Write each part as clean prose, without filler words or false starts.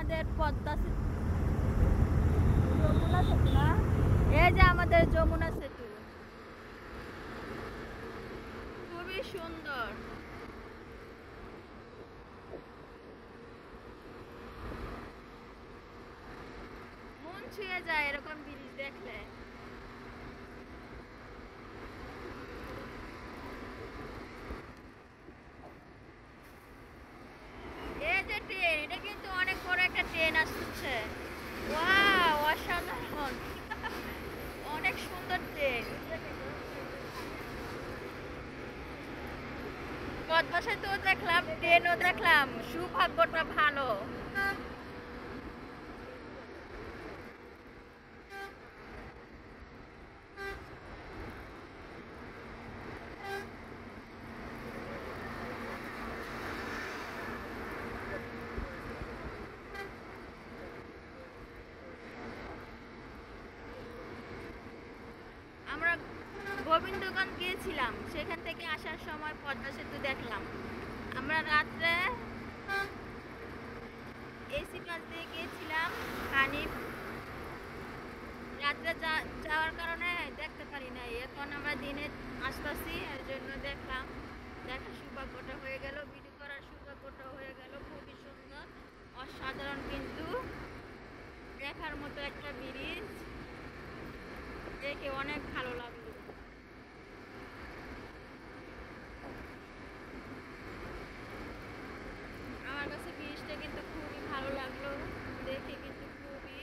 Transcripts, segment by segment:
আমাদের পদ্মা সেতু, যমুনা সেতু না, এই যে আমাদের যমুনা সেতু, খুবই সুন্দর। মন ছুঁয়ে যায় এরকম ব্রিজ দেখলে। এই যে ট্রেন, এটা কিন্তু অনেক বড় একটা ট্রেন আসছে। ওয়াও, অসাধারণ। অনেক সুন্দর ট্রেন। পদ্মা সেতুও দেখলাম, ট্রেনও দেখলাম, সৌভাগ্যটা ভালো। আমরা গোবিন্দগঞ্জ গিয়েছিলাম, সেখান থেকে আসার সময় পদ্মা সেতু দেখলাম। আমরা রাত্রে এসি বাস দিয়ে গিয়েছিলাম হানিফ। রাত্রে যাওয়ার কারণে দেখতে পারি নাই, এখন আমরা দিনে আসতেছি, এর জন্য দেখলাম। দেখার সৌভাগ্যটা হয়ে গেল, ভিডিও করার সৌভাগ্যটা হয়ে গেল। খুবই সুন্দর, অসাধারণ, কিন্তু দেখার মতো একটা ব্রিজ, দেখে অনেক ভালো লাগলো। আমার কাছে ব্রিজটা কিন্তু খুবই ভালো লাগলো, দেখে কিন্তু খুবই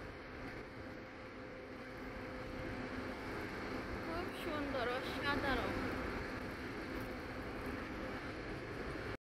খুব সুন্দর, অসাধারণ।